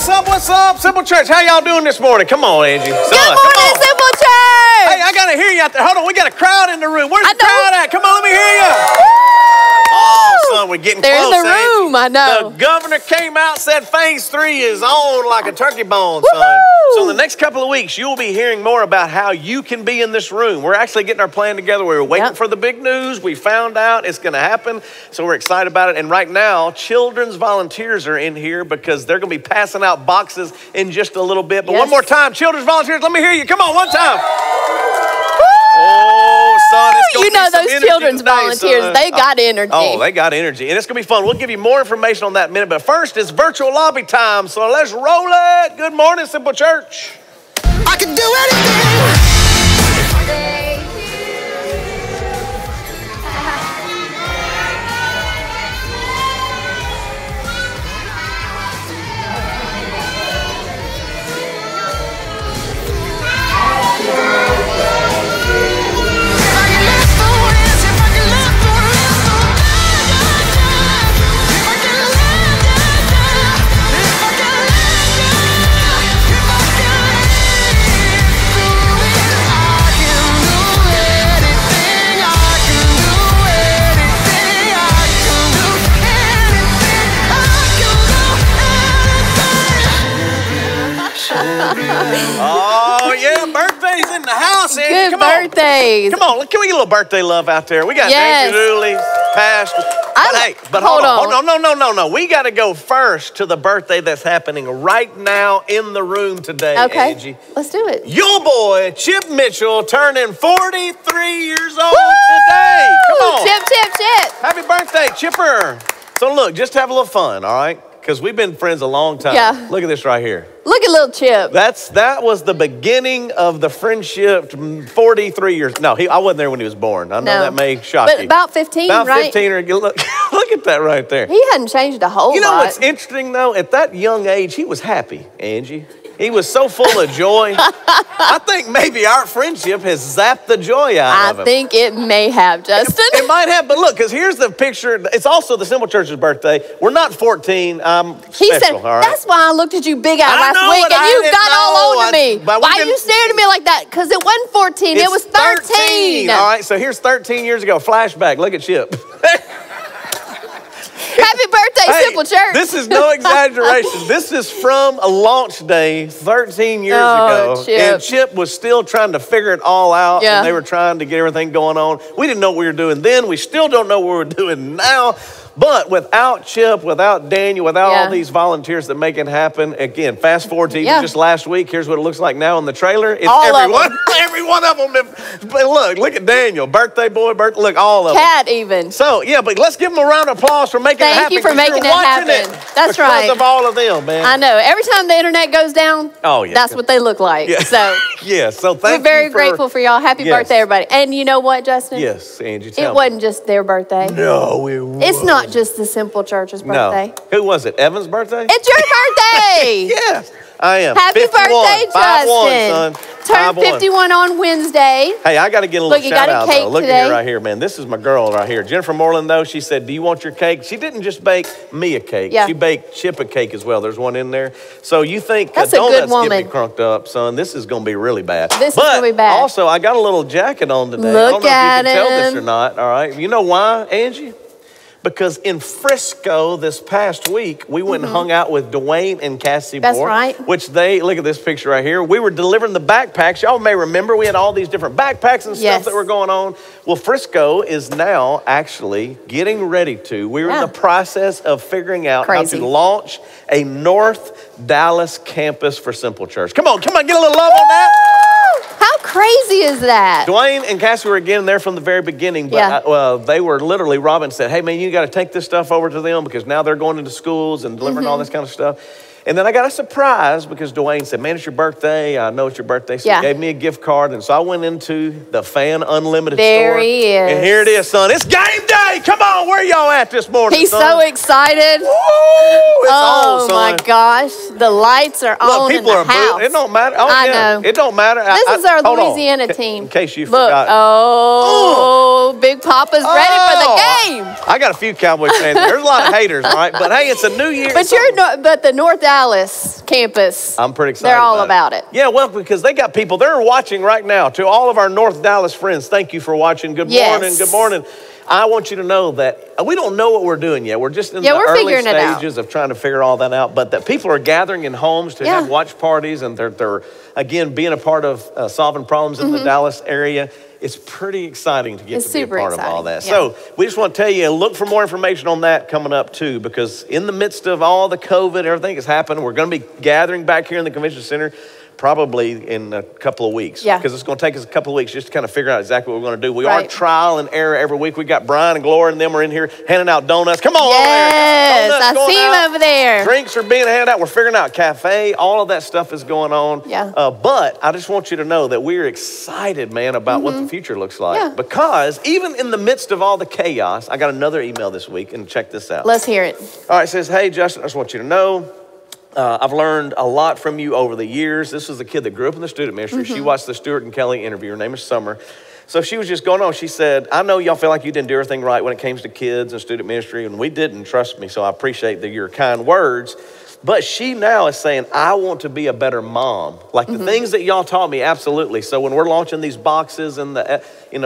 What's up, Simple Church? How y'all doing this morning? Come on, Angie. Good morning, Simple Church. Hey, I got to hear you out there. Hold on, we got a crowd in the room. Where's the crowd at? Come on, let me hear you. Oh, son, we're getting They're close. They're in the room, Angie. I know. The governor came out, said phase 3 is on like a turkey bone, son. So in the next couple of weeks, you'll be hearing more about how you can be in this room. We're actually getting our plan together. We were waiting for the big news. We found out it's going to happen, so we're excited about it. And right now, children's volunteers are in here because they're going to be passing out boxes in just a little bit. But one more time, children's volunteers, let me hear you. Come on, one time. Oh, son, it's gonna you know be some those energy children's today, volunteers, son. they got energy. Oh, they got energy. And it's going to be fun. We'll give you more information on that in a minute. But first, it's virtual lobby time. So let's roll it. Good morning, Simple Church. I can do anything. Oh, yeah, birthdays in the house, Andy. Good Come birthdays. On. Come on, can we get a little birthday love out there? We got Yes. Danger Dooley, Pastor. But hold on. No. We got to go first to the birthday that's happening right now in the room today, Okay, Angie. let's do it. Your boy, Chip Mitchell, turning 43 years old today. Come on. Chip. Happy birthday, Chipper. So look, just have a little fun, all right? Because we've been friends a long time. Yeah. Look at this right here. Look at little Chip. That was the beginning of the friendship 43 years. No, I wasn't there when he was born. I know that may shock you. But about 15, about right? 15 or look at that right there. He hadn't changed a whole lot. You know what's interesting though? At that young age, he was happy, Angie. He was so full of joy. I think maybe our friendship has zapped the joy out of him. I think it may have, Justin. It might have, but look, because here's the picture. It's also the Simple Church's birthday. We're not 14. I'm He special, said, all right? that's why I looked at you big eyed I last know week it. and I you didn't got all know. over me. But Why you staring at me like that? Because it wasn't 14, it was 13. All right, so here's 13 years ago. Flashback. Look at Chip. Happy birthday, Hey, Simple Church. This is no exaggeration. This is from a launch day 13 years ago. Chip. And Chip was still trying to figure it all out. Yeah. And they were trying to get everything going on. We didn't know what we were doing then. We still don't know what we're doing now. But without Chip, without Daniel, without all these volunteers that make it happen, again, fast forward to even just last week, here's what it looks like now in the trailer. It's all everyone, of them. every one of them. But look at Daniel, birthday boy, look, all of them. Cat even. So, yeah, but let's give them a round of applause for making it happen. Thank you for making it happen. That's right. Because of all of them, man. I know. Every time the internet goes down, that's what they look like. Yeah. So yeah, so thank you. We're very grateful for y'all. Happy birthday, everybody. And you know what, Justin? Yes, Angie, It tell me. wasn't just their birthday. No, it wasn't. It's not just the Simple Church's birthday. No. Who was it? Evan's birthday? It's your birthday. Yes, I am. Happy 51. birthday, 5'1", Justin. son. Turned 51 on Wednesday. Hey, I got to get a little Look, you shout got a out cake though. Look today. at here right here, man. This is my girl right here. Jennifer Moreland, though, she said, do you want your cake? She didn't just bake me a cake. Yeah. She baked Chip a cake as well. There's one in there. So you think That's a good donuts get woman. me crunked up, son. This is going to be really bad. This is going to be bad. Also, I got a little jacket on today. Look I don't know at if you can tell this him. or not, all right? You know why, Angie? Because in Frisco this past week, we went and hung out with Dwayne and Cassie That's Moore. right. Which look at this picture right here. We were delivering the backpacks. Y'all may remember we had all these different backpacks and stuff that were going on. Well, Frisco is now actually getting ready to. We're in the process of figuring out how to launch a North Dallas campus for Simple Church. Come on, get a little love on that. How crazy is that? Dwayne and Cassie were again there from the very beginning, but they were literally, Robin said, hey man, you got to take this stuff over to them because now they're going into schools and delivering all this kind of stuff. And then I got a surprise because Dwayne said, man, it's your birthday. I know it's your birthday. So he gave me a gift card. And so I went into the Fan Unlimited store. There he is. And here it is, son. It's game day, Hey, come on, where y'all at this morning? He's son? so excited. Woo, it's Oh on, son. my gosh, the lights are Look, on in people the are house. It don't matter. Oh, I yeah. know. It don't matter. This is our hold on. Louisiana team. In case you Look, forgot. oh, Big Papa's ready for the game. I got a few Cowboy fans. There's a lot of haters, right? But hey, it's a new year. But but the North Dallas campus. I'm pretty excited. They're all about it. Yeah, well, because they got people. They're watching right now. To all of our North Dallas friends, thank you for watching. Good morning. Good morning. I want you to know that we don't know what we're doing yet. We're just in the early stages of trying to figure all that out. But that people are gathering in homes to have watch parties, and they're again being a part of solving problems in the Dallas area. It's pretty exciting to get to be a part of all that. Yeah. So we just want to tell you, look for more information on that coming up too, because in the midst of all the COVID, everything that's happened, we're going to be gathering back here in the convention center probably in a couple of weeks. Yeah. Because it's going to take us a couple of weeks just to kind of figure out exactly what we're going to do. We are trial and error every week. We got Brian and Gloria and them are in here handing out donuts. Come on yes, over there. I see him over there. Drinks are being handed out. We're figuring out cafe. All of that stuff is going on. Yeah. But I just want you to know that we're excited, man, about what the future looks like. Yeah. Because even in the midst of all the chaos, I got another email this week, and check this out. Let's hear it. All right, it says, hey, Justin, I just want you to know, I've learned a lot from you over the years. This is a kid that grew up in the student ministry. She watched the Stuart and Kelly interview. Her name is Summer. So she was just going on. She said, I know y'all feel like you didn't do everything right when it comes to kids and student ministry, and we didn't, trust me. So I appreciate your kind words. But she now is saying, I want to be a better mom. Like the things that y'all taught me, absolutely. So when we're launching these boxes and the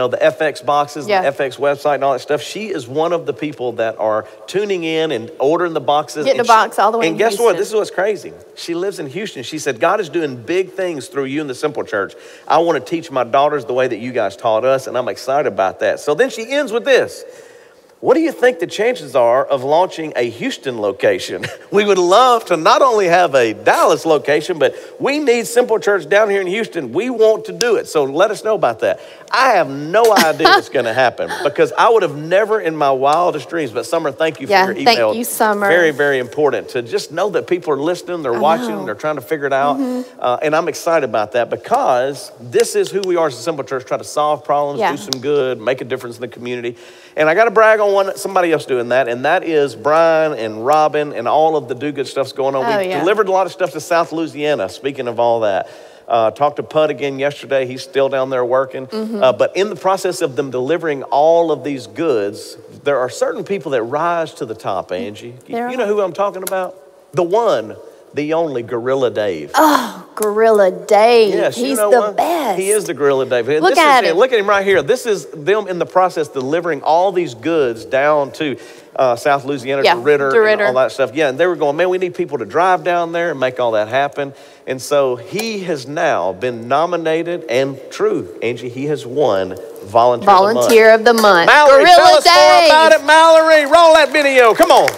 FX boxes, and the FX website and all that stuff, she is one of the people that are tuning in and ordering the boxes. Getting a box all the way And guess what? This is what's crazy. She lives in Houston. She said, God is doing big things through you in the Simple Church. I want to teach my daughters the way that you guys taught us, and I'm excited about that. So then she ends with this. What do you think the chances are of launching a Houston location? We would love to not only have a Dallas location, but we need Simple Church down here in Houston. We want to do it. So let us know about that. I have no idea what's going to happen because I would have never in my wildest dreams. But Summer, thank you for your email. Thank you, Summer. Very, very important to just know that people are listening, they're watching, they're trying to figure it out. And I'm excited about that because this is who we are as a Simple Church, try to solve problems, do some good, make a difference in the community. And I got to brag on somebody else doing that, and that is Brian and Robin and all of the do good stuff's going on. We delivered a lot of stuff to South Louisiana, speaking of all that. Talked to Pud again yesterday. He's still down there working. But in the process of them delivering all of these goods, there are certain people that rise to the top, Angie. You know who I'm talking about? The one, the only Gorilla Dave. Oh, Gorilla Dave. Yes, he's the best. He is the Gorilla Dave. Look at him. Look at him right here. This is them in the process delivering all these goods down to South Louisiana, to Ritter, and all that stuff. Yeah, and they were going, man, we need people to drive down there and make all that happen. And so he has now been nominated, and true, Angie, he has won Volunteer of the Month. Mallory, Gorilla tell us Dave. more about it. Mallory, roll that video. Come on.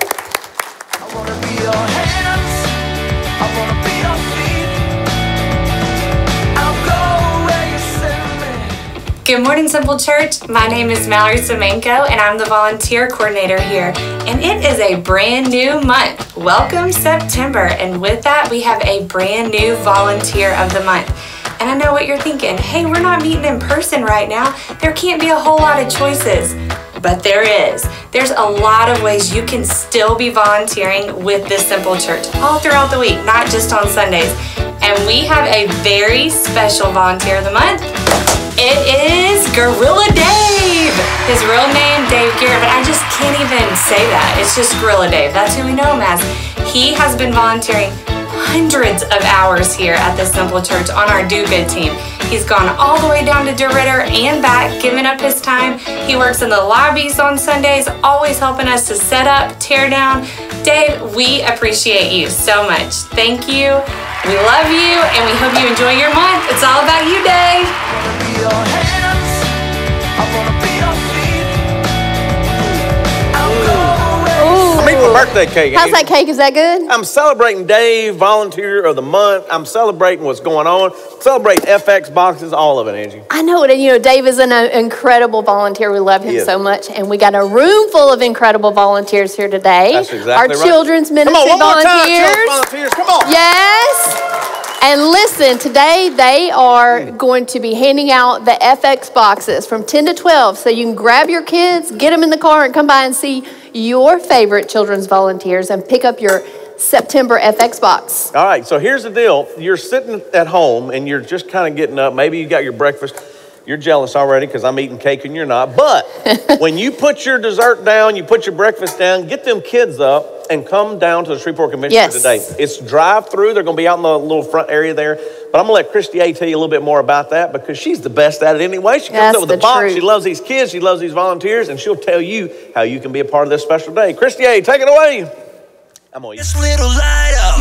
I wanna be your hands, I wanna be your feet. I'll go where you send me. Good morning, Simple Church. My name is Mallory Semenko, and I'm the volunteer coordinator here. And it is a brand new month. Welcome September. And with that, we have a brand new Volunteer of the Month. And I know what you're thinking. Hey, we're not meeting in person right now. There can't be a whole lot of choices. But there is. There's a lot of ways you can still be volunteering with this Simple Church all throughout the week, not just on Sundays. And we have a very special Volunteer of the Month. It is Gorilla Dave. His real name, Dave Garrett, but I just can't even say that. It's just Gorilla Dave. That's who we know him as. He has been volunteering hundreds of hours here at the Simple Church on our Do Good team. He's gone all the way down to DeRitter and back, giving up his time. He works in the lobbies on Sundays, always helping us to set up, tear down. Dave, we appreciate you so much. Thank you. We love you, and we hope you enjoy your month. It's all about you, Dave. I wanna be your hands, I wanna be your feet. I'll go where you I'm eating my birthday cake. How's that cake? Is that good? I'm celebrating Dave, Volunteer of the Month. I'm celebrating what's going on. Celebrating FX boxes, all of it, Angie. I know it. You know, Dave is an incredible volunteer. We love him so much. And we got a room full of incredible volunteers here today. That's exactly Our right. children's ministry Come on, one more time, volunteers. children's volunteers. Come on. Yes. And listen, today they are going to be handing out the FX boxes from 10 to 12. So you can grab your kids, get them in the car, and come by and see your favorite children's volunteers and pick up your September FX box. All right, so here's the deal. You're sitting at home and you're just kind of getting up. Maybe you got your breakfast. You're jealous already because I'm eating cake and you're not. But when you put your dessert down, you put your breakfast down, get them kids up and come down to the Shreveport Convention Center today. It's drive-through. They're going to be out in the little front area there. But I'm going to let Christy A tell you a little bit more about that because she's the best at it anyway. She comes up with a box. Truth. She loves these kids. She loves these volunteers. And she'll tell you how you can be a part of this special day. Christy A, take it away. I'm going to This little light up.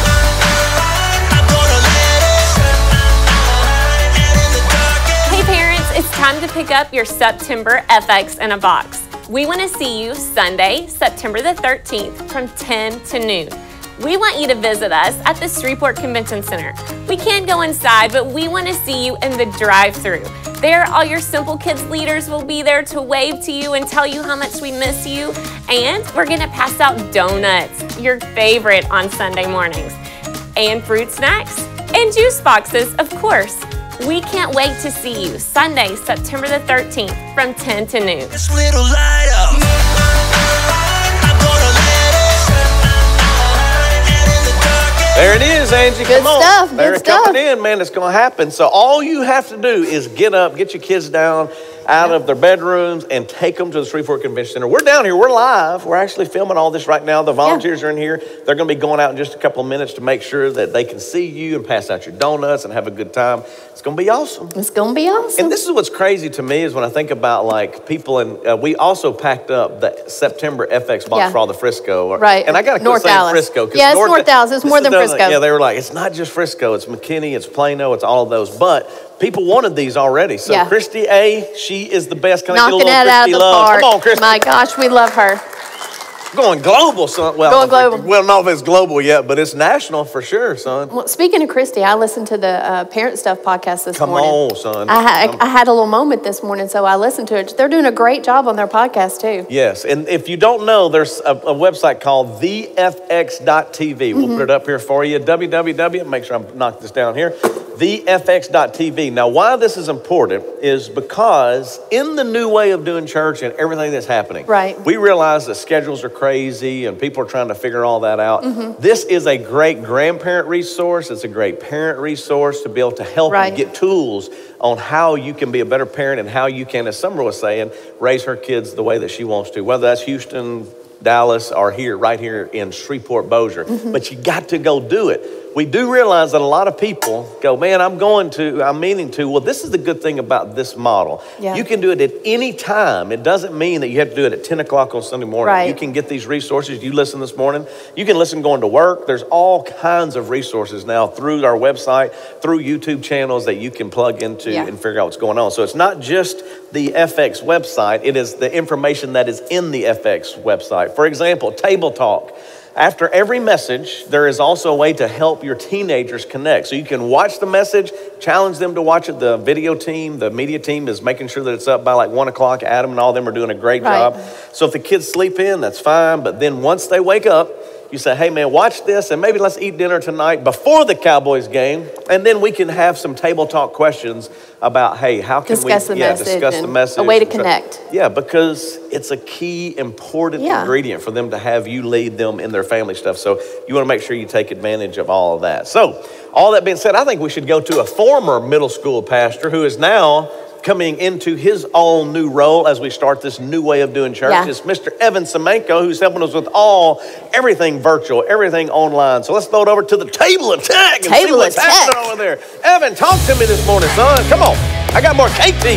I'm gonna let it shine. And in the darkest. Hey parents, it's time to pick up your September FX in a box. We want to see you Sunday, September the 13th from 10 to noon. We want you to visit us at the Shreveport Convention Center. We can't go inside, but we want to see you in the drive-thru. There, all your Simple Kids leaders will be there to wave to you and tell you how much we miss you. And we're gonna pass out donuts, your favorite on Sunday mornings, and fruit snacks, and juice boxes, of course. We can't wait to see you Sunday, September the 13th from 10 to noon. This little light up. I'm gonna let it shine. And in the darkest. There it is, Angie. Good Come on. stuff, good They're stuff. coming in, man. It's going to happen. So all you have to do is get up, get your kids down out of their bedrooms, and take them to the Shreveport Convention Center. We're down here. We're live. We're actually filming all this right now. The volunteers are in here. They're going to be going out in just a couple of minutes to make sure that they can see you and pass out your donuts and have a good time. It's going to be awesome. It's going to be awesome. And this is what's crazy to me is when I think about like people and we also packed up the September FX box for all the Frisco. Right. And I got to North quit saying Dallas. Frisco. 'Cause Yeah, it's North Dallas. It's this more is than the- Frisco. Yeah, they were like, it's not just Frisco. It's McKinney, it's Plano, it's all of those. But people wanted these already. So Yeah. Christy A, she is the best. Can I get a Knocking little it out of Christy the love? park. Come on, Christy. My gosh, we love her. Going global, son. Well, Going global. We don't know if it's global yet, but it's national for sure, son. Well, speaking of Christy, I listened to the Parent Stuff podcast this Come morning. on, son. I had a little moment this morning, so I listened to it. They're doing a great job on their podcast, too. Yes, and if you don't know, there's a website called thefx.tv. We'll put it up here for you, www, make sure I knock this down here, thefx.tv. Now, why this is important is because in the new way of doing church and everything that's happening, Right. we realize that schedules are crazy and people are trying to figure all that out. This is a great grandparent resource. It's a great parent resource to be able to help Right. you get tools on how you can be a better parent and how you can, as Summer was saying, raise her kids the way that she wants to, whether that's Houston, Dallas, or here, right here in Shreveport, Bossier. But you got to go do it. We do realize that a lot of people go, man, I'm meaning to. Well, this is the good thing about this model. Yeah. You can do it at any time. It doesn't mean that you have to do it at 10 o'clock on Sunday morning. Right. You can get these resources. You listen this morning. You can listen going to work. There's all kinds of resources now through our website, through YouTube channels that you can plug into and figure out what's going on. So it's not just the FX website. It is the information that is in the FX website. For example, Table Talk. After every message, there is also a way to help your teenagers connect. So you can watch the message, challenge them to watch it. The video team, the media team is making sure that it's up by like 1 o'clock. Adam and all of them are doing a great job. So if the kids sleep in, that's fine. But then once they wake up, you say, hey man, watch this and maybe let's eat dinner tonight before the Cowboys game. And then we can have some table talk questions about, hey, how can Discuss the message discuss the and message. a way to connect. Yeah, because it's a key important ingredient for them to have you lead them in their family stuff. So you want to make sure you take advantage of all of that. So all that being said, I think we should go to a former middle school pastor who is now coming into his own new role as we start this new way of doing church. It's Mr. Evan Semenko, who's helping us with everything virtual, everything online. So let's throw it over to the table of tech and see what's happening over there. Evan, talk to me this morning, son. Come on. I got more cake to eat.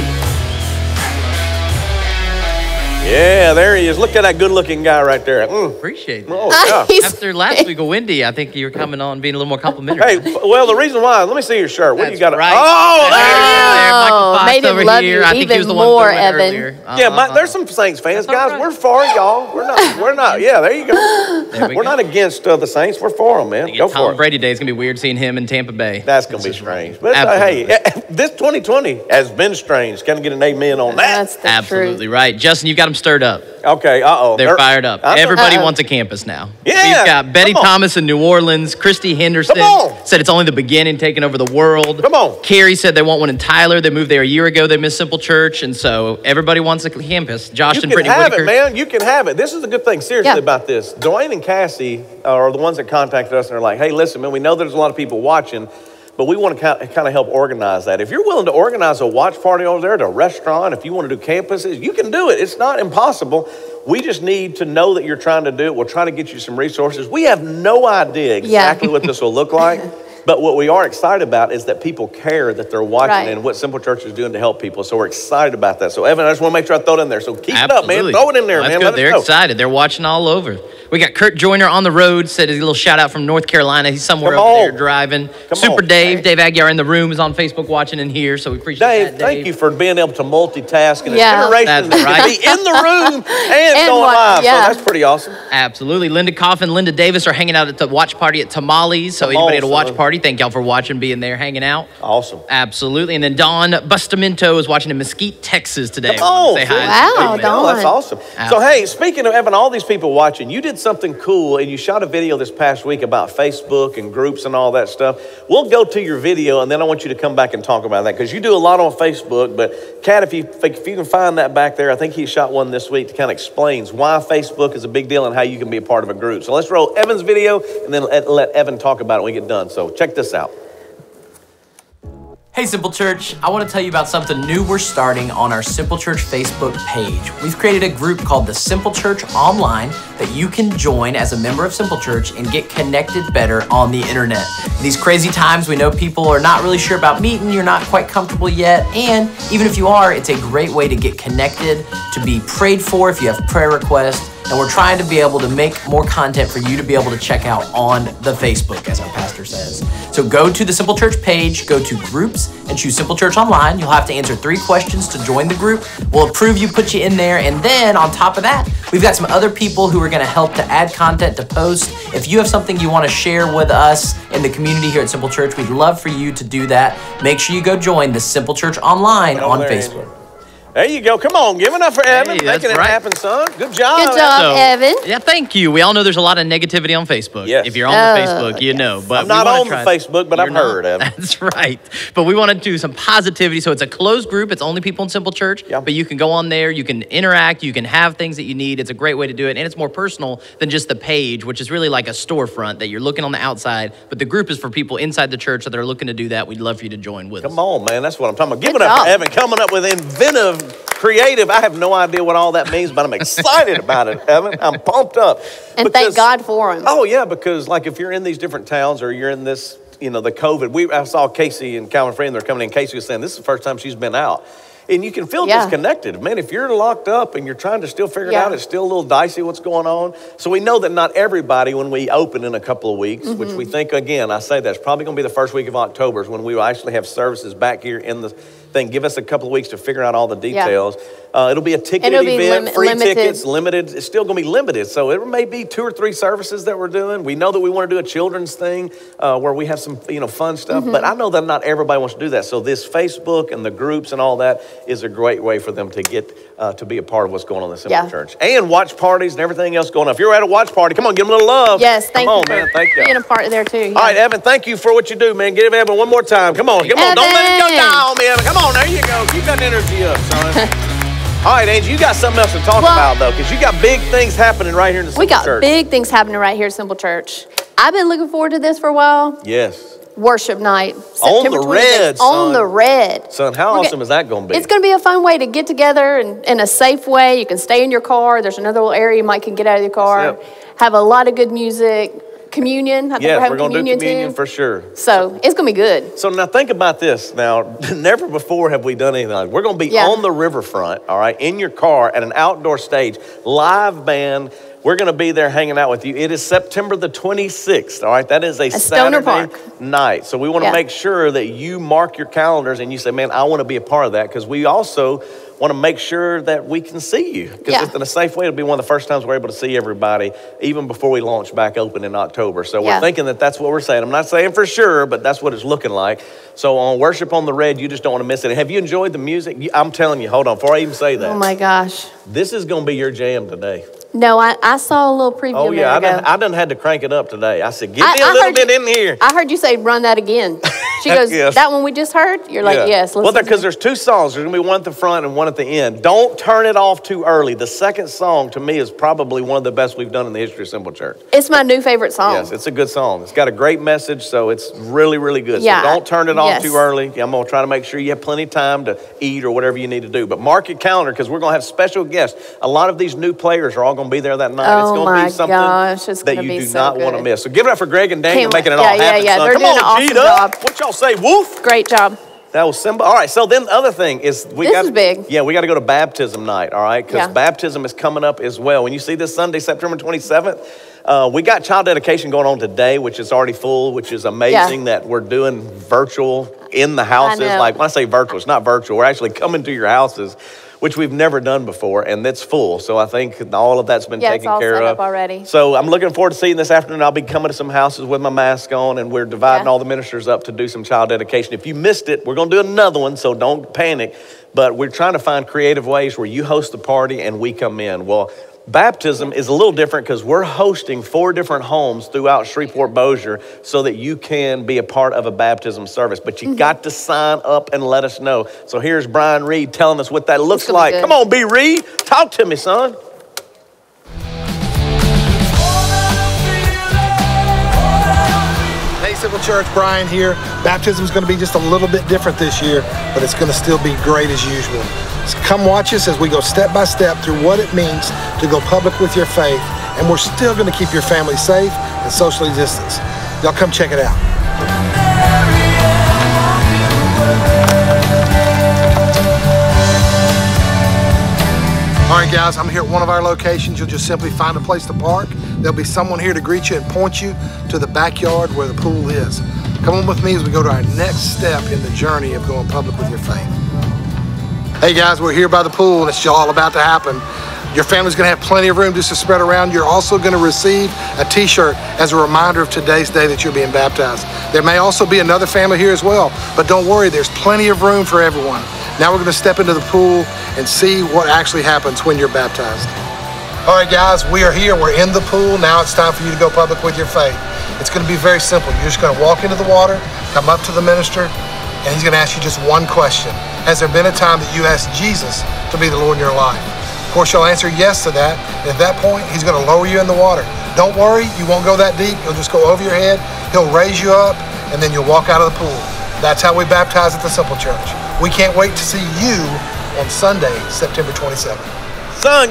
Yeah, there he is. Look at that good-looking guy right there. Appreciate that. Oh, yeah. After last week of Wendy, I think you were coming on being a little more complimentary. Hey, well, the reason why, let me see your shirt. What do you got? Right. Oh, there Michael Fox made him over love here. you I think he was even the one more, that went Evan. earlier. Yeah, there's some Saints fans. That's all Guys, right. we're for y'all. We're not. Yeah, there you go. There we We're go. not against the Saints. We're for them, man. Go for Tom it. Brady Day is going to be weird seeing him in Tampa Bay. That's going to be strange. But Absolutely. hey, this 2020 has been strange. Can I get an amen on that? That's the Absolutely truth. right. Justin, you've got him stirred up. up. Okay, They're fired up. I know. Everybody wants a campus now. Yeah, We've got Betty come on. Thomas in New Orleans. Christy Henderson Come on. said it's only the beginning, taking over the world. Come on. Carrie said they want one in Tyler. They moved there a year ago. They missed Simple Church. And so everybody wants a campus. Josh You and can Brittany have Whitaker. it, man. You can have it. This is the good thing, seriously, about this. Dwayne and Cassie are the ones that contacted us and are like, hey, listen, man, we know there's a lot of people watching, but we want to kind of help organize that. If you're willing to organize a watch party over there at a restaurant, if you want to do campuses, you can do it. It's not impossible. We just need to know that you're trying to do it. We'll try to get you some resources. We have no idea exactly what this will look like. But what we are excited about is that people care that they're watching and what Simple Church is doing to help people. So we're excited about that. So, Evan, I just want to make sure I throw it in there. So keep it up, man. Throw it in there, man. Good. They're excited. They're watching all over. We got Kurt Joyner on the road. Said a little shout out from North Carolina. He's somewhere over there driving. Super Dave. Dave Aguiar in the room is on Facebook watching and here. So we appreciate that, Dave. Thank you for being able to multitask in a generation that can be in the room and going live. So that's pretty awesome. Absolutely. Linda Coffin, Linda Davis are hanging out at the watch party at Tamales. So anybody at a watch party, thank y'all for watching, being there, hanging out. Awesome. Absolutely. And then Dawn Bustamento is watching in Mesquite, Texas today. Say hi. Wow, Dawn. That's awesome. So, hey, speaking of Evan, all these people watching, you did something cool and you shot a video this past week about Facebook and groups and all that stuff. We'll go to your video and then I want you to come back and talk about that because you do a lot on Facebook. But, Kat, if you can find that back there, I think he shot one this week that kind of explains why Facebook is a big deal and how you can be a part of a group. So let's roll Evan's video and then let Evan talk about it when we get done. So check this out. Hey Simple Church, I want to tell you about something new we're starting on our Simple Church Facebook page. We've created a group called the Simple Church Online that you can join as a member of Simple Church and get connected better on the internet. In these crazy times, we know people are not really sure about meeting, you're not quite comfortable yet, and even if you are, it's a great way to get connected, to be prayed for if you have prayer requests, and we're trying to be able to make more content for you to be able to check out on the Facebook, as our pastor says. So go to the Simple Church page, go to groups, and choose Simple Church Online. You'll have to answer 3 questions to join the group. We'll approve you, put you in there, and then on top of that, we've got some other people who are gonna help to add content to post. If you have something you wanna share with us in the community here at Simple Church, we'd love for you to do that. Make sure you go join the Simple Church Online on Facebook. There you go. Come on. Give it up for Evan. Making it happen, son. Good job. Good job, Evan. Yeah, thank you. We all know there's a lot of negativity on Facebook. Yes. If you're on the Facebook, you know. But I'm not on the Facebook, but I've heard, Evan. That's right. But we want to do some positivity. So it's a closed group. It's only people in Simple Church. Yeah. But you can go on there. You can interact. You can have things that you need. It's a great way to do it. And it's more personal than just the page, which is really like a storefront that you're looking on the outside. But the group is for people inside the church that are looking to do that. We'd love for you to join with us. Come on, man. That's what I'm talking about. Give it up for Evan coming up with inventive, creative. I have no idea what all that means, but I'm excited about it, Evan. I'm pumped up. And thank God for him. Oh, yeah, because like if you're in these different towns or you're in this, the COVID, I saw Casey and Calvin Freeman, they're coming in. Casey was saying this is the first time she's been out. And you can feel disconnected. Man, if you're locked up and you're trying to still figure it out, it's still a little dicey what's going on. So we know that not everybody, when we open in a couple of weeks, which we think, again, I say that's probably going to be the first week of October is when we will actually have services back here in the thing. Give us a couple of weeks to figure out all the details. It'll be a ticketed event, free tickets, limited. It's still going to be limited. So it may be 2 or 3 services that we're doing. We know that we want to do a children's thing where we have some fun stuff. But I know that not everybody wants to do that. So this Facebook and the groups and all that is a great way for them to get to be a part of what's going on in the Simple Church. And watch parties and everything else going on. If you're at a watch party, come on, give them a little love. Yes, thank you man. Thank you. Being a part of there too. All right, Evan, thank you for what you do, man. Give Evan one more time. Come on. Don't let it go down, man. Come on, there you go. Keep that energy up, son. All right, Angie, you got something else to talk about, though, because you got big things happening right here in the Simple Church. We got big things happening right here at Simple Church. I've been looking forward to this for a while. Yes. Worship night. On the red, son. On the red. Son, how awesome is that going to be? It's going to be a fun way to get together in a safe way. You can stay in your car. There's another little area you can get out of your car. Have a lot of good music. Communion. I think we're going to do communion for sure. So it's going to be good. So now think about this. Now, never before have we done anything like this. We're going to be on the riverfront, all right, in your car at an outdoor stage, live band. We're going to be there hanging out with you. It is September the 26th, all right? That is a Saturday night. So we want to make sure that you mark your calendars and you say, man, I want to be a part of that because we also want to make sure that we can see you. Because in a safe way, it'll be one of the first times we're able to see everybody, even before we launch back open in October. So we're thinking that that's what we're saying. I'm not saying for sure, but that's what it's looking like. So on Worship on the Red, you just don't want to miss it. Have you enjoyed the music? I'm telling you, hold on, before I even say that. Oh my gosh. This is going to be your jam today. No, I saw a little preview a minute ago. I done had to crank it up today. I said, give me a little bit in here. I heard you say, run that again. She goes, that one we just heard? You're like, yes. Well, because there's two songs. There's going to be one at the front and one at the end. Don't turn it off too early. The second song, to me, is probably one of the best we've done in the history of Simple Church. It's my new favorite song. Yes, it's a good song. It's got a great message, so it's really, really good. So don't turn it off too early. I'm going to try to make sure you have plenty of time to eat or whatever you need to do. But mark your calendar, because we're going to have special guests. A lot of these new players are all going to be there that night. It's going to be something that you do not want to miss. So give it up for Greg and Daniel making it all happen. They're Come doing an on, awesome Gita. job. What y'all say, Woof? Great job. That was Simba. All right, so then the other thing is this is big. Yeah, we got to go to baptism night, all right? Because baptism is coming up as well. When you see this Sunday, September 27th, we got child dedication going on today, which is already full, which is amazing that we're doing virtual in the houses. Like when I say virtual, it's not virtual. We're actually coming to your houses, which we've never done before, and it's full. So I think all of that's been taken care set of up already. So I'm looking forward to seeing this afternoon. I'll be coming to some houses with my mask on, and we're dividing all the ministers up to do some child dedication. If you missed it, we're going to do another one, so don't panic. But we're trying to find creative ways where you host the party and we come in. Well, baptism is a little different because we're hosting 4 different homes throughout Shreveport-Bossier so that you can be a part of a baptism service. But you got to sign up and let us know. So here's Brian Reed telling us what that looks like. Come on, B. Reed. Talk to me, son. Hey, Simple Church, Brian here. Baptism is going to be just a little bit different this year, but it's going to still be great as usual. So come watch us as we go step by step through what it means to go public with your faith, and we're still going to keep your family safe and socially distanced. Y'all come check it out. All right, guys, I'm here at one of our locations. You'll just simply find a place to park. There'll be someone here to greet you and point you to the backyard where the pool is. Come on with me as we go to our next step in the journey of going public with your faith. Hey guys, we're here by the pool and it's all about to happen. Your family's gonna have plenty of room just to spread around. You're also gonna receive a t-shirt as a reminder of today's day that you're being baptized. There may also be another family here as well, but don't worry, there's plenty of room for everyone. Now we're gonna step into the pool and see what actually happens when you're baptized. All right guys, we are here, we're in the pool. Now it's time for you to go public with your faith. It's gonna be very simple. You're just gonna walk into the water, come up to the minister, and he's gonna ask you just one question. Has there been a time that you asked Jesus to be the Lord in your life? Of course, you'll answer yes to that, and at that point, he's gonna lower you in the water. Don't worry, you won't go that deep. He'll just go over your head, he'll raise you up, and then you'll walk out of the pool. That's how we baptize at the Simple Church. We can't wait to see you on Sunday, September 27th. Son,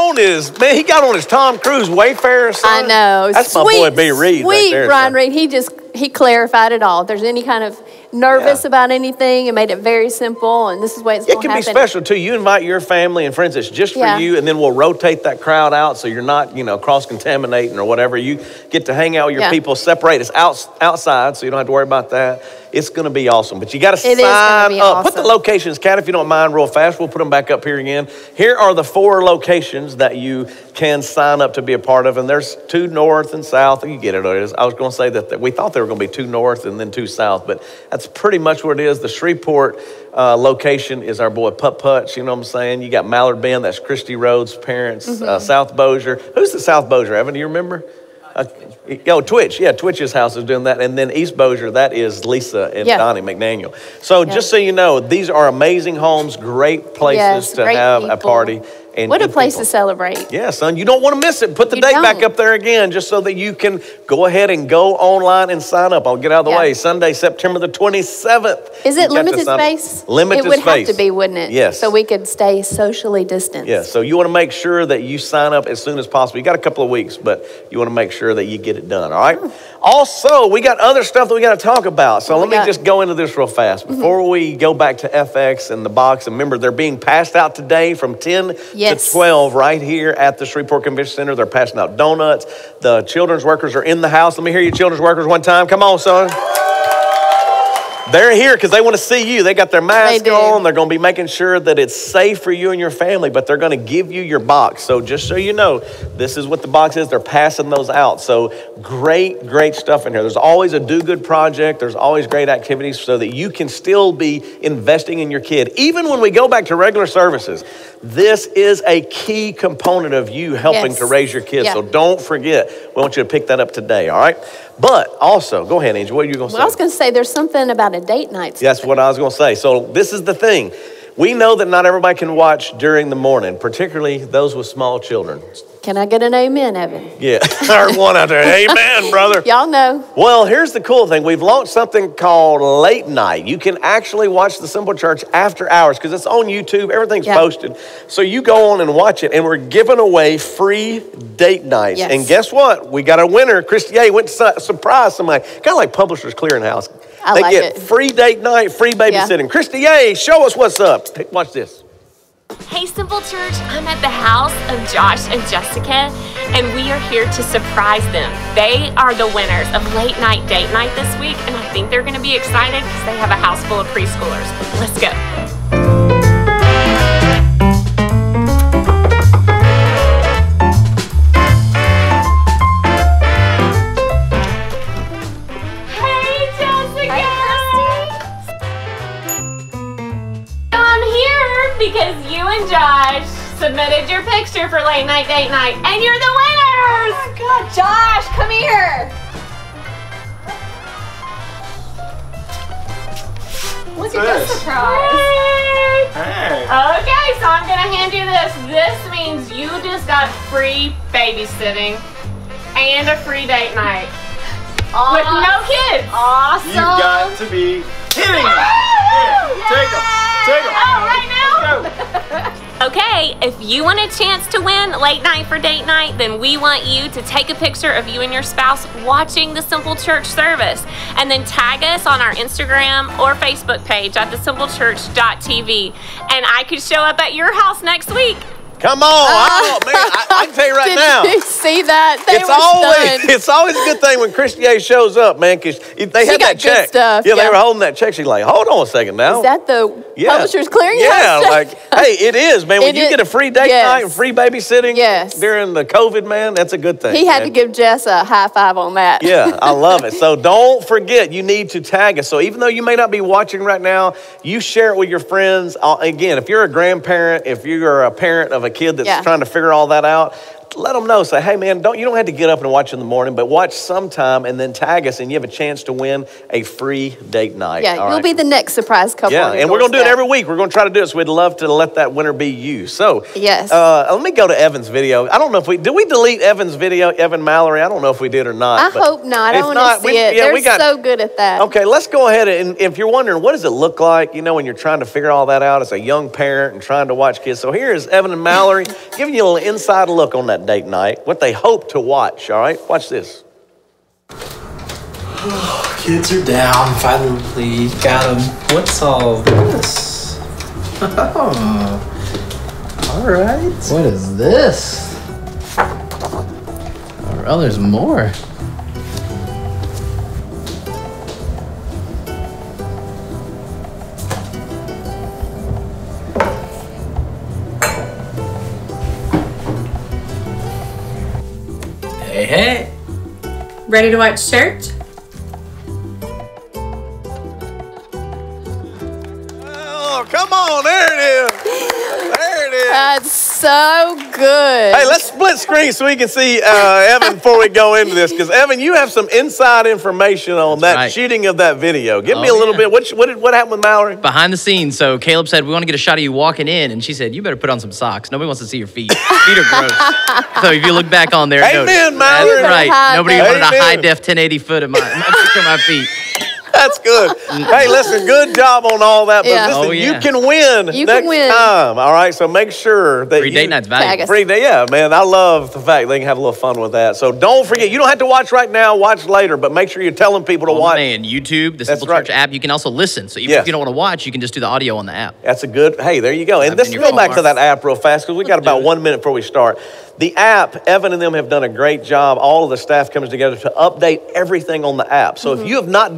he got on his Tom Cruise Wayfarer, son. I know. That's my boy B. Reed right there. Brian Reed, he clarified it all. If there's any kind of nervous about anything and made it very simple, and this is what it's going to happen. It can be special too. You invite your family and friends. It's just for you, and then we'll rotate that crowd out so you're not, cross-contaminating or whatever. You get to hang out with your people, separate us outside so you don't have to worry about that. It's going to be awesome. But you got to sign up. Awesome. Put the locations, Kat, if you don't mind, real fast. We'll put them back up here again. Here are the 4 locations that you can sign up to be a part of. And there's 2 north and south. You get it. I was going to say that we thought there were going to be 2 north and then 2 south. But that's pretty much what it is. The Shreveport location is our boy Putt Putch. You know what I'm saying? You got Mallard Bend. That's Christy Rhodes' parents. South Bossier. Who's the South Bossier, Evan? Do you remember? Twitch. Yeah, Twitch's house is doing that. And then East Bossier, that is Lisa and Donnie McDaniel. So just so you know, these are amazing homes, great places to have a party. And what a place to celebrate. Yeah, son, you don't want to miss it. Put the date back up there again just so that you can go ahead and go online and sign up. I'll get out of the way. Sunday, September the 27th. Is it limited space? Limited space. It would have to be, wouldn't it? Yes. So we could stay socially distanced. Yeah, so you want to make sure that you sign up as soon as possible. You got a couple of weeks, but you want to make sure that you get it done, all right? Also, we got other stuff that we got to talk about. So let me just go into this real fast. Before we go back to FX and the box, and remember, they're being passed out today from 10 to 12 right here at the Shreveport Convention Center. They're passing out donuts. The children's workers are in the house. Let me hear you children's workers one time. Come on, son. They're here because they want to see you. They got their mask do. on. They're going to be making sure that it's safe for you and your family, but they're going to give you your box. So just so you know, this is what the box is. They're passing those out. So great stuff in here. There's always a do-good project. There's always great activities so that you can still be investing in your kid. Even when we go back to regular services, this is a key component of you helping to raise your kids. Yeah. So don't forget. We want you to pick that up today, all right? But also, go ahead, Angie. What are you going to say? Well, I was going to say there's something about a date night. That's what I was going to say. So this is the thing. We know that not everybody can watch during the morning, particularly those with small children. Can I get an amen, Evan? Yeah, I heard one out there. Amen, brother. Y'all know. Well, here's the cool thing. We've launched something called Late Night. You can actually watch the Simple Church after hours because it's on YouTube. Everything's posted. So you go on and watch it, and we're giving away free date nights. Yes. And guess what? We got a winner. Christy A went to surprise somebody. Kind of like Publishers Clearinghouse. I they like get it. free date night, free babysitting. Christy A, show us what's up. Watch this. Hey, Simple Church, I'm at the house of Josh and Jessica, and we are here to surprise them. They are the winners of Late Night Date Night this week, and I think they're going to be excited because they have a house full of preschoolers. Let's go. Hey, Jessica! I'm here because you and Josh submitted your picture for Late Night Date Night, and you're the winners! Oh my God, Josh, come here! Look at this surprise. Hey. Okay, so I'm gonna hand you this. This means you just got free babysitting and a free date night. With no kids. Awesome. You've got to be kidding me. Take them. Oh, right now? Okay, if you want a chance to win Late Night for Date Night, then we want you to take a picture of you and your spouse watching the Simple Church service and then tag us on our Instagram or Facebook page at thesimplechurch.tv, and I could show up at your house next week. Come on. I can tell you right now. Did you see that? They It's were stunned. always a good thing when Christy A shows up, man, because they had got that check. good stuff, Yeah, they yeah. were holding that check. She's like, hold on a second now. Is that the Publishers Clearinghouse? Yeah, check? like, hey, it is, man. When It you is- get a free date yes. night and free babysitting Yes. during the COVID, man, that's a good thing. He had man. to give Jess a high five on that. Yeah, I love it. So don't forget, you need to tag us. So even though you may not be watching right now, you share it with your friends. Again, if you're a grandparent, if you're a parent of a kid that's trying to figure all that out, let them know. Say, hey, man, you don't have to get up and watch in the morning, but watch sometime and then tag us, and you have a chance to win a free date night. Yeah, all you'll right? be the next surprise couple. Yeah, on your and we're going to do it doorstep. every week. We're going to try to do it, so we'd love to let that winner be you. So, Yes. let me go to Evan's video. I don't know if did we delete Evan's video, Evan Mallory? I don't know if we did or not. I but hope not. I if want not, to see it. yeah, They're so good at that. Okay, let's go ahead and if you're wondering, what does it look like, when you're trying to figure all that out as a young parent and trying to watch kids. So here is Evan and Mallory giving you a little inside look on that date night, what they hope to watch, all right? Watch this. Kids are down, finally got them. What's all this? Oh, all right. What is this? Oh, there's more. Hey, hey. Ready to watch church? Oh, come on, there it is. There it is. That's so good. Hey, let's split screen so we can see Evan before we go into this. Because, Evan, you have some inside information on that shooting of that video. Give me a little bit. What happened with Mallory? Behind the scenes, so Caleb said, we want to get a shot of you walking in. And she said, you better put on some socks. Nobody wants to see your feet. Feet are gross. So if you look back on there, Amen, notice. Mallory. That's right. Nobody wanted a Amen. high-def 1080 foot of my feet. That's good. Hey, listen, good job on all that. But Yeah. listen, Oh, yeah. you can win You next can win. time. All right, so make sure that Free date night's valuable. Tag us. Free day, yeah, man. I love the fact they can have a little fun with that. So don't forget, you don't have to watch right now. Watch later, but make sure you're telling people to On watch. demand, YouTube, the That's Simple right. Church app. You can also listen. So even Yes. if you don't want to watch, you can just do the audio on the app. That's a good. Hey, there you go. And I've let's been go your back to car. that app real fast because we got about 1 minute before we start. The app, Evan and them have done a great job. All of the staff comes together to update everything on the app. So if you have not downloaded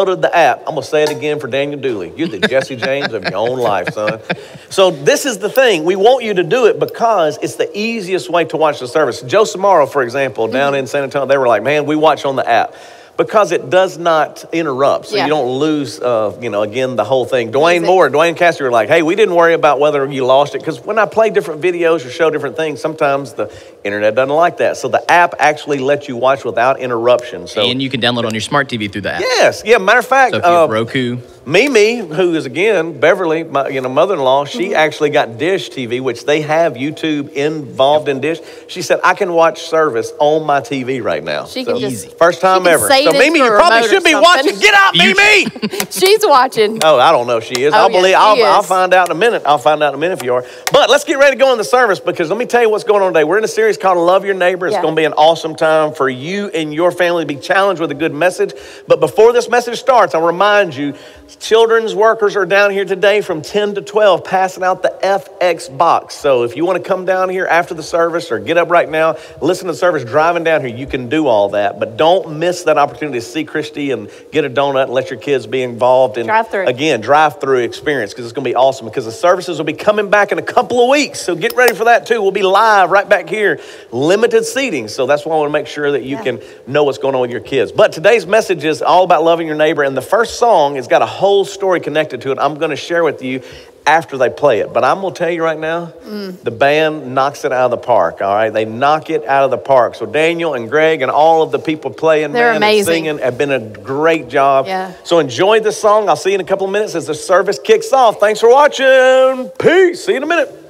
downloaded the app. I'm going to say it again for Daniel Dooley. You're the Jesse James of your own life, son. So this is the thing. We want you to do it because it's the easiest way to watch the service. Joe Samaro, for example, down in San Antonio, they were like, man, we watch on the app. Because it does not interrupt, so you don't lose, again, the whole thing. Dwayne Cassidy were like, hey, we didn't worry about whether you lost it, because when I play different videos or show different things, sometimes the internet doesn't like that. So the app actually lets you watch without interruption. So, and you can download on your smart TV through the app. Yes, yeah, matter of fact. So if you have Roku. Mimi, who is, again, Beverly, my mother-in-law, she actually got Dish TV, which they have YouTube involved in Dish. She said, I can watch service on my TV right now. She can just, first time ever. So Mimi, you probably should be watching. Get out, Mimi! She's watching. Oh, I don't know if she is. I'll find out in a minute. I'll find out in a minute if you are. But let's get ready to go in the service, because let me tell you what's going on today. We're in a series called Love Your Neighbor. It's going to be an awesome time for you and your family to be challenged with a good message. But before this message starts, I'll remind you, children's workers are down here today from 10 to 12 passing out the FX box. So if you want to come down here after the service or get up right now, listen to the service driving down here, you can do all that. But don't miss that opportunity to see Christy and get a donut and let your kids be involved in, drive-through experience, because it's going to be awesome, because the services will be coming back in a couple of weeks. So get ready for that too. We'll be live right back here, limited seating. So that's why I want to make sure that you can know what's going on with your kids. But today's message is all about loving your neighbor. And the first song has got a whole story connected to it. I'm going to share with you after they play it. But I'm going to tell you right now, the band knocks it out of the park, all right? They knock it out of the park. So Daniel and Greg and all of the people playing, and singing have been a great job. Yeah. So enjoy this song. I'll see you in a couple of minutes as the service kicks off. Thanks for watching. Peace. See you in a minute.